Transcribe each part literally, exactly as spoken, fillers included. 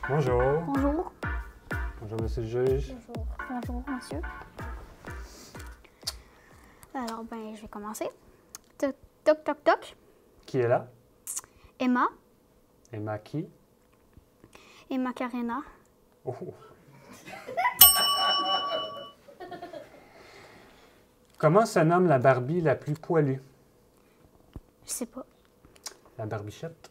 Bonjour. Bonjour. Bonjour, monsieur le juge. Bonjour. Bonjour, monsieur. Alors, ben, je vais commencer. Toc, toc, toc, toc. Qui est là? Emma. Emma qui? Emma Karina. Oh. Comment se nomme la Barbie la plus poilue? Je sais pas. La Barbichette.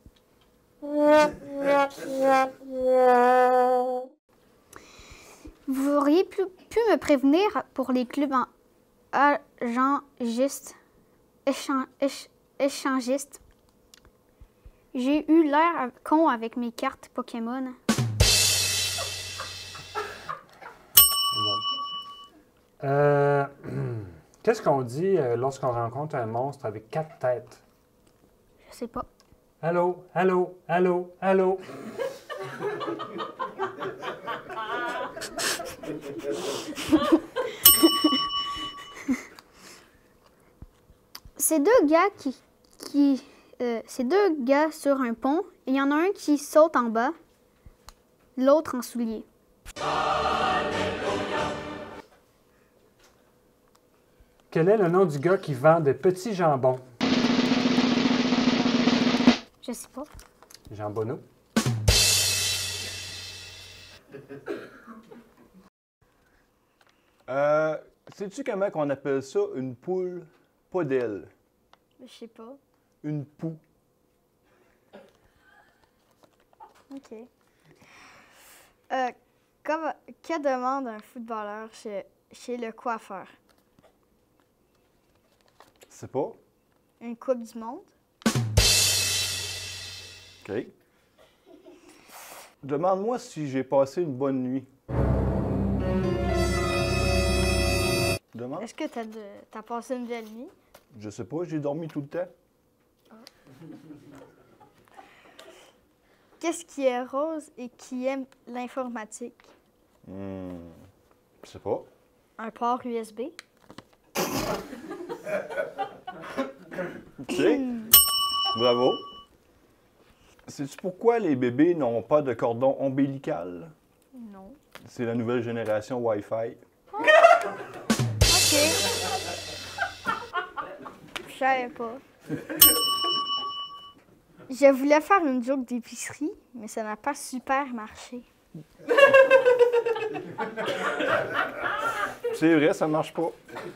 Vous auriez pu, pu me prévenir pour les clubs en agengistes, échan, éch, échangistes. J'ai eu l'air con avec mes cartes Pokémon. Bon. Euh, Qu'est-ce qu'on dit euh, lorsqu'on rencontre un monstre avec quatre têtes? Je sais pas. Allô, allô, allô, allô. C'est deux gars qui... qui euh, c'est deux gars sur un pont. Il y en a un qui saute en bas, l'autre en soulier. Quel est le nom du gars qui vend des petits jambons? Je sais pas. Jambonneau. Euh, sais-tu comment on appelle ça une poule pas d'aile? Je sais pas. Une poux. OK. Euh, comme- que demande un footballeur chez, chez le coiffeur? C'est pas? Une coupe du monde? OK. Demande-moi si j'ai passé une bonne nuit. Demande? Est-ce que t'as de, t'as passé une belle nuit? Je sais pas, j'ai dormi tout le temps. Qu'est-ce qui est rose et qui aime l'informatique? Hmm. Je sais pas. Un port U S B? OK. Bravo. Sais-tu pourquoi les bébés n'ont pas de cordon ombilical? Non. C'est la nouvelle génération Wi-Fi. OK. Je savais pas. Je voulais faire une joke d'épicerie, mais ça n'a pas super marché. C'est vrai, ça marche pas.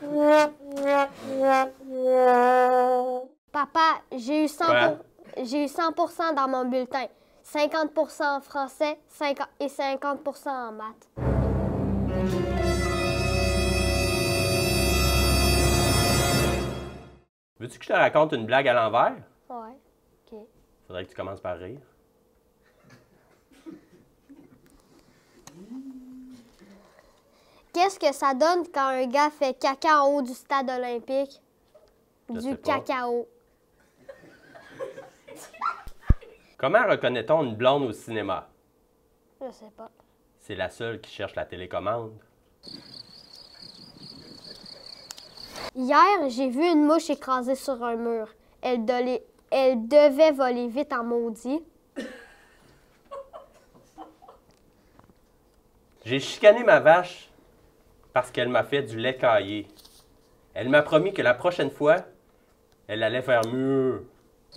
Papa, j'ai eu cent pour cent, j'ai eu cent pour cent dans mon bulletin. cinquante pour cent en français cinquante et cinquante pour cent en maths. Veux-tu que je te raconte une blague à l'envers? Ouais. OK. Faudrait que tu commences par rire. Qu'est-ce que ça donne quand un gars fait caca en haut du stade olympique? Je Du sais pas. cacao. Comment reconnaît-on une blonde au cinéma? Je sais pas. C'est la seule qui cherche la télécommande. Hier, j'ai vu une mouche écrasée sur un mur. Elle, dolait- Elle devait voler vite en maudit. J'ai chicané ma vache parce qu'elle m'a fait du lait caillé. Elle m'a promis que la prochaine fois, elle allait faire mieux.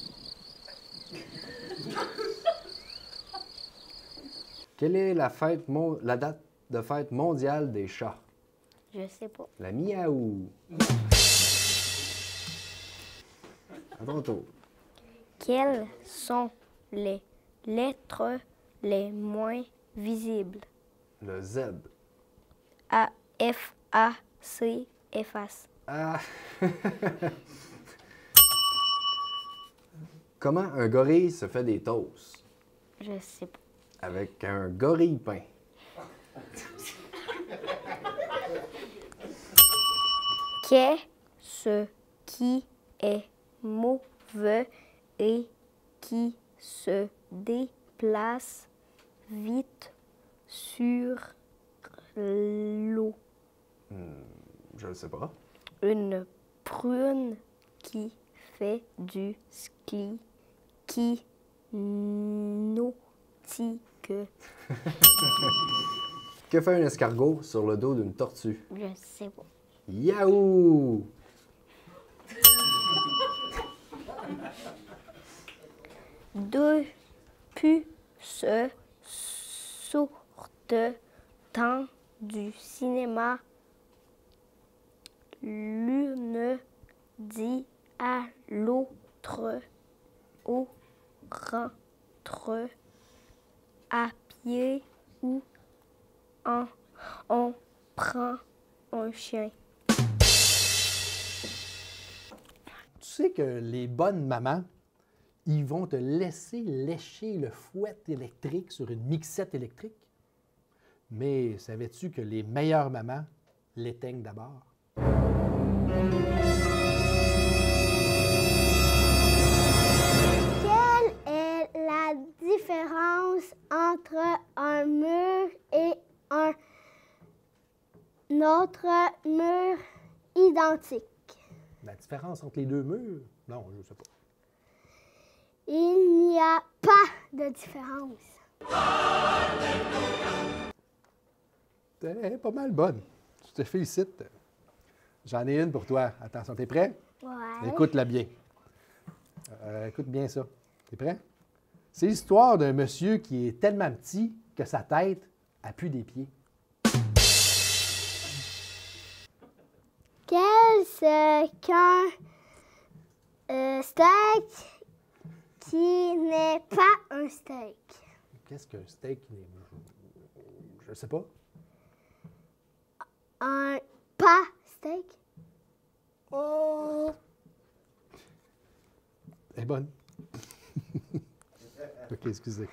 Quelle est la, fête mon- la date de fête mondiale des chats? Je sais pas. La miaou. À ton tour. Quelles sont les lettres les moins visibles? Le Z. A, F, A, C, efface. Ah! Comment un gorille se fait des toasts? Je sais pas. Avec un gorille pain. Qu'est-ce qui est mauvais et qui se déplace vite sur l'eau? Je ne sais pas. Une prune qui fait du ski, qui nautique queue. Que fait un escargot sur le dos d'une tortue? Je sais pas. Yahoo! Depuis ce sortent dans du cinéma, l'une dit à l'autre, au rentre à pied ou en, on prend un chien. Tu sais que les bonnes mamans, ils vont te laisser lécher le fouet électrique sur une mixette électrique. Mais savais-tu que les meilleures mamans l'éteignent d'abord? Quelle est la différence entre un mur et un autre mur identique? La différence entre les deux murs? Non, je ne sais pas. Il n'y a pas de différence. T'es pas mal bonne. Je te félicite. J'en ai une pour toi. Attention, t'es prêt? Ouais. Écoute-la bien. Euh, écoute bien ça. T'es prêt? C'est l'histoire d'un monsieur qui est tellement petit que sa tête a plus des pieds. Qu'est-ce qu'un euh, steak qui n'est pas un steak? Qu'est-ce qu'un steak? Je sais pas. Un pas steak? Oh! Elle est bonne. OK, excusez.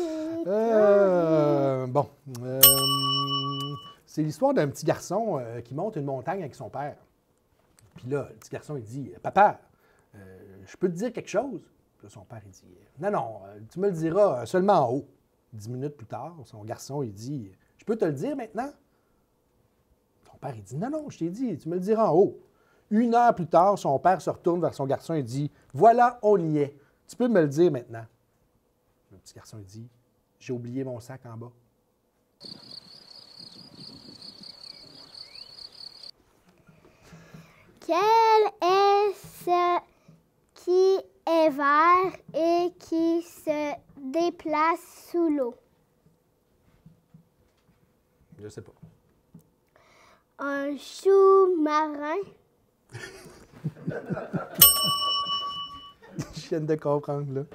Euh, bon. Euh, c'est l'histoire d'un petit garçon euh, qui monte une montagne avec son père. Puis là, le petit garçon, il dit « Papa, euh, je peux te dire quelque chose? » Puis là, son père, il dit « Non, non, tu me le diras seulement en haut. » Dix minutes plus tard, son garçon, il dit « Je peux te le dire maintenant? » Son père, il dit « Non, non, je t'ai dit, tu me le diras en haut. » Une heure plus tard, son père se retourne vers son garçon et dit « Voilà, on y est. Tu peux me le dire maintenant. » Le petit garçon il dit « J'ai oublié mon sac en bas. » Quel est ce qui est vert et qui se déplace sous l'eau? Je sais pas. Un sous-marin? Je viens de comprendre, là.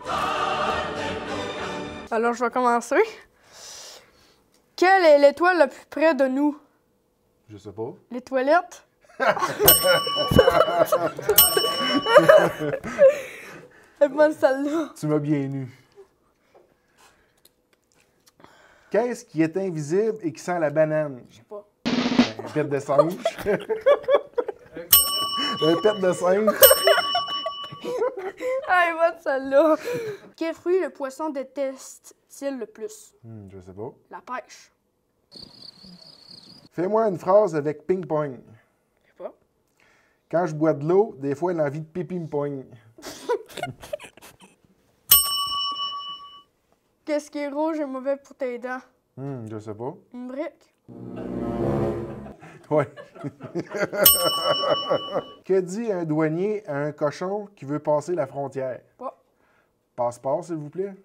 Alors, je vais commencer. Quelle est l'étoile la plus près de nous? Je sais pas. Les toilettes? Elle est bonne celle-là. Tu m'as bien eu. Qu'est-ce qui est invisible et qui sent la banane? Je sais pas. Un pet de singe. Un pet de singe. Ah, elle est bonne celle-là. Quel fruit le poisson déteste-t-il le plus? Hmm, je sais pas. La pêche. Fais-moi une phrase avec ping-pong. Je sais pas. Quand je bois de l'eau, des fois, l'envie de pipi me pogne. Qu'est-ce qui est rouge et mauvais pour tes dents? Hmm, je sais pas. Une brique. Ouais. Que dit un douanier à un cochon qui veut passer la frontière? Pas. Passeport, s'il vous plaît.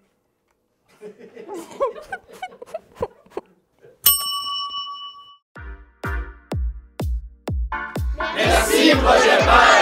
Merci, Projet Père!